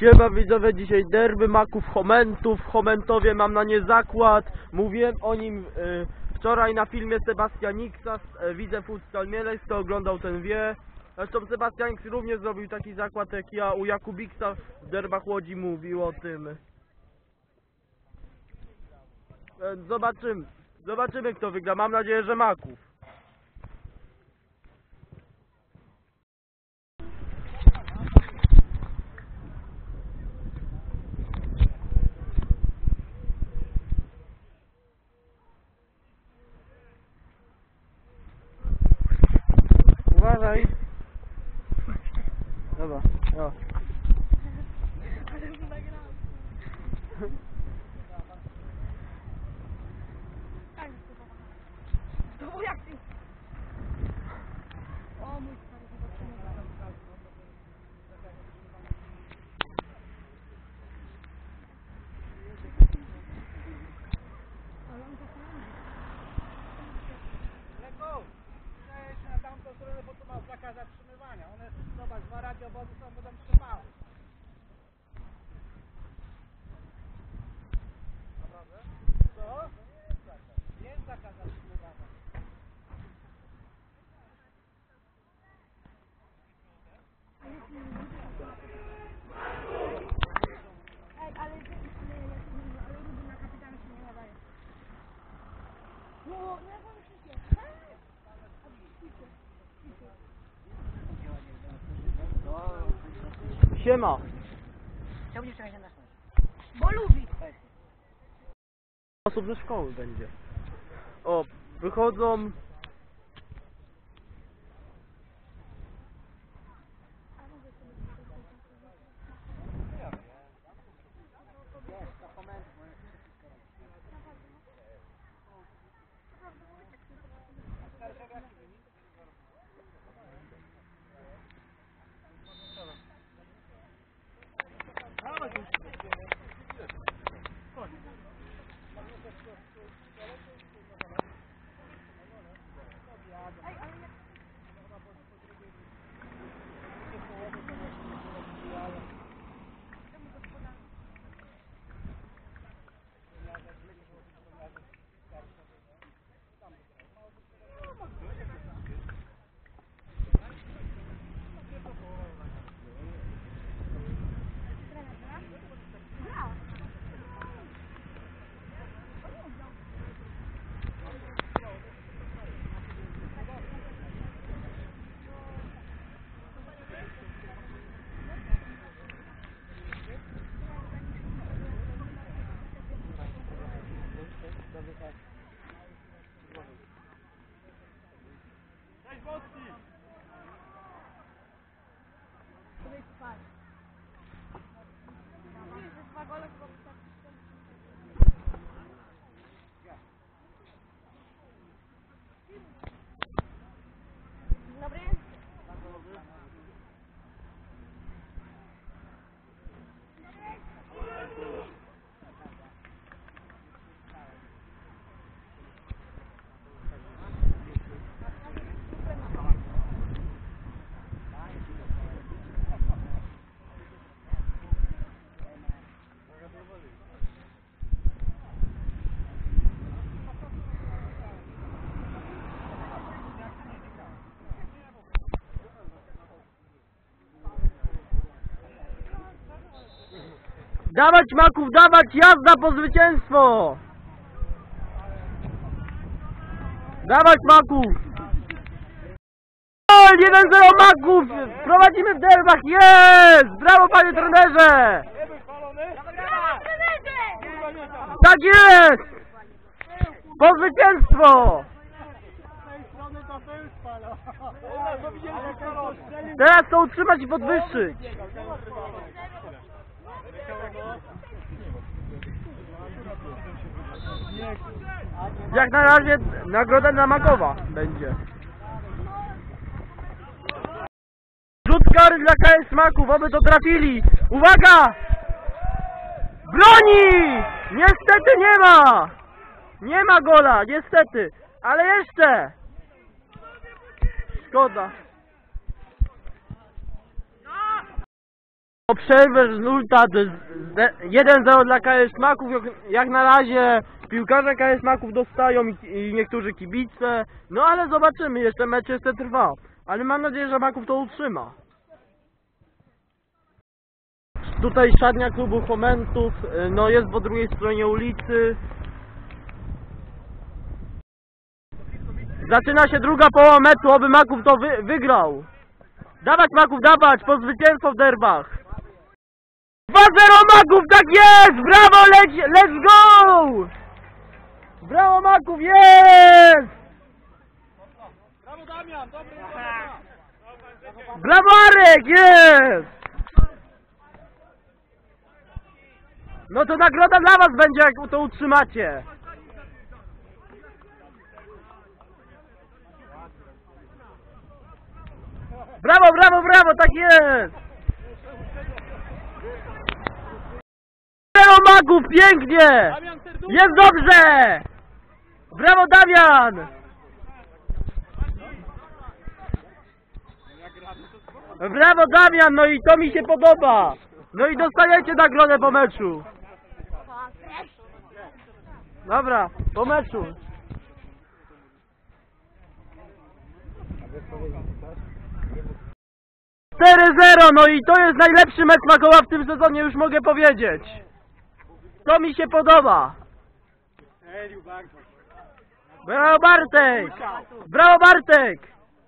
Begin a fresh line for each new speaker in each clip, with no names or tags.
Siema widzowie, dzisiaj derby Maków Chomentów. W Chomentowie mam na nie zakład. Mówiłem o nim wczoraj na filmie Sebastianiksa. Widzę Futsal Mielec, kto oglądał ten wie. Zresztą Sebastianiks również zrobił taki zakład jak ja u Jakubiksa w derbach Łodzi, mówił o tym. Zobaczymy kto wygra, mam nadzieję, że Maków. Uważaj. Dobra, jo.
To jak ty? O mój stary,
Leko, przejedź na tamtą stronę, bo tu masz zakaz zatrzymywania. One, zobacz, dwa radiowozy są, będą trzymały. Naprawdę? Co? Jest zakaz zatrzymywania.
Ej, ale rudy na kapitana się nie nadaje. No ja wam wszystkie.
Siema.
Czemu nie czekać na nas?
Bo lubi.
Osób ze szkoły będzie. O, wychodzą.
Cześć Boski!
Sobie spać. Mówisz, że 2 gole chyba wystarczy. Dzień dobry.
Dawać Maków, dawać, jazda po zwycięstwo! Dawać Maków! Gol! 1-0 Maków! Prowadzimy w derbach, jest! Brawo panie trenerze! Tak jest! Po zwycięstwo! Teraz to utrzymać i podwyższyć! Jak na razie nagroda dla Makowa będzie. Rzut kary dla KS Maków, oby to trafili! Uwaga! Broni! Niestety nie ma! Nie ma gola, niestety! Ale jeszcze! Szkoda. Przerwę rezultat 1-0 dla KS Maków. Jak na razie piłkarze KS Maków dostają i niektórzy kibice. No ale zobaczymy, jeszcze mecz jeszcze trwa. Ale mam nadzieję, że Maków to utrzyma. Tutaj szatnia klubu Chomentów, no jest po drugiej stronie ulicy. Zaczyna się druga połowa meczu, oby Maków to wygrał. Dawać Maków, dawać, po zwycięstwo w derbach. 2-0 Maków, tak jest! Brawo, let's go! Brawo Maków, jest!
Brawo Damian, dobry.
Brawo Arek, jest! No to nagroda dla was będzie, jak to utrzymacie. Brawo, brawo, brawo, tak jest! 0 Maków, pięknie! Jest dobrze! Brawo Damian! Brawo Damian, no i to mi się podoba! No i dostajecie nagrodę po meczu. Dobra, po meczu. 4-0, no i to jest najlepszy mecz Makowa w tym sezonie, już mogę powiedzieć. To mi się podoba. Brawo Bartek! Brawo Bartek!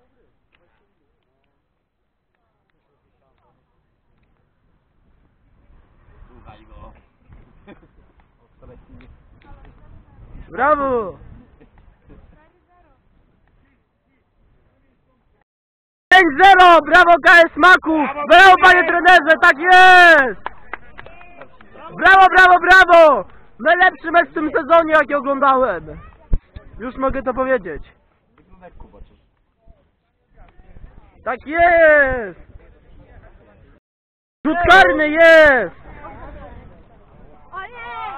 Brawo! 5-0! Brawo KS Maków! Brawo panie trenerze, tak jest! Brawo, brawo, brawo! Najlepszy mecz w tym sezonie, jaki oglądałem. Już mogę to powiedzieć. Tak jest! Rzut karny jest!
O nie!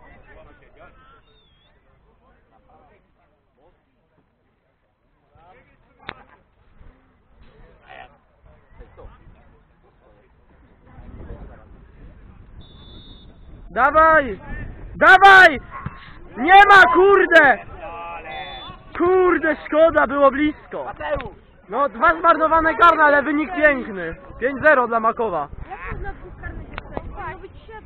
Dawaj! Dawaj! Nie ma, kurde! Kurde, szkoda, było blisko. No, 2 zmarnowane karne, ale wynik piękny. 5-0 dla Makowa.
Jak można dwóch karnych dostać? Powinno być 7.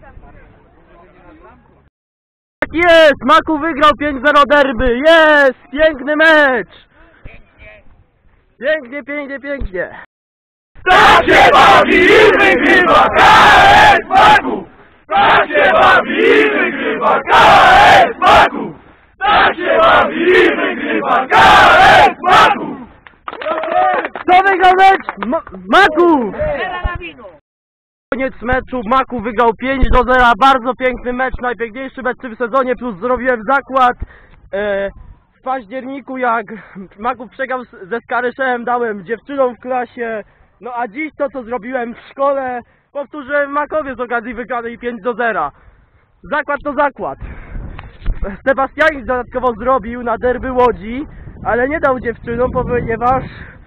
Tak jest! Maków wygrał 5-0 derby. Jest! Piękny mecz! Pięknie, pięknie, pięknie.
Tak się bawi i wygrywa KS Maków! Tak się bawi i wygrywa KS Maków! Tak się bawi i wygrywa KS Maków!
Kto wygrał mecz? Maków! Koniec meczu, Maków wygrał 5-0, bardzo piękny mecz, najpiękniejszy mecz w tym sezonie, plus zrobiłem zakład. W październiku, jak Maków przegrał ze Skaryszem, dałem dziewczynom w klasie. No a dziś to, co zrobiłem w szkole, powtórzyłem w Makowie z okazji wygranej 5-0. Zakład to zakład. Sebastianik dodatkowo zrobił na derby Łodzi, ale nie dał dziewczynom, ponieważ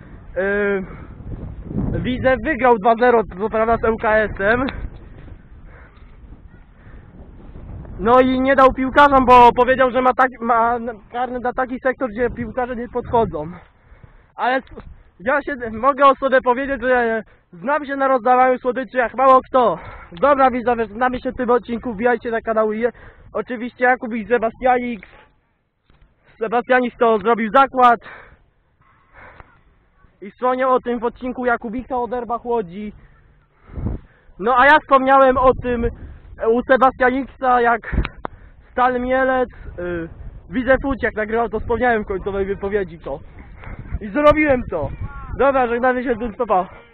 Widzew wygrał 2-0, co prawda z ŁKS-em. No i nie dał piłkarzom, bo powiedział, że ma karny na taki sektor, gdzie piłkarze nie podchodzą. Ale ja mogę o sobie powiedzieć, że znam się na rozdawaniu słodyczy jak mało kto. Dobra widzowie, znamy się w tym odcinku, wbijajcie na kanał i oczywiście Jakub i Sebastianik to zrobił zakład. I wspomniał o tym w odcinku Jakubika o derbach Łodzi. No a ja wspomniałem o tym u Sebastianiksa, jak Stal Mielec, Widzew Łódź, jak nagrywał, to wspomniałem w końcowej wypowiedzi to. I zrobiłem to. Dobra, żegnamy się z tym, pa.